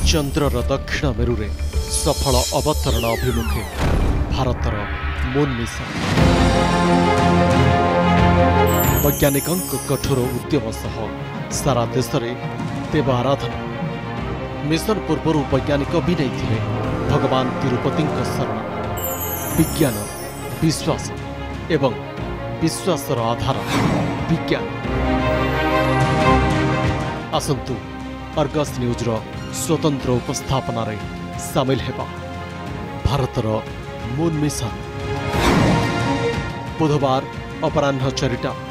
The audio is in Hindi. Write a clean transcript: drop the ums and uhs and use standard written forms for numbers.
चंद्रर दक्षिण मेरुरे सफल अवतरण अभिमुखे भारतर मून मिशन वैज्ञानिकों कठोर उद्यम सह सारा देश में देव आराधना मिशन पूर्व वैज्ञानिक भी नहीं भगवान तिरुपति शरण विज्ञान विश्वास एवं विश्वासर आधार विज्ञान। आसंतु अर्गस न्यूज रो स्वतंत्र उपस्थापना रे सामिल हेबा भारतर मून मिशन बुधवार अपराह्न 4टा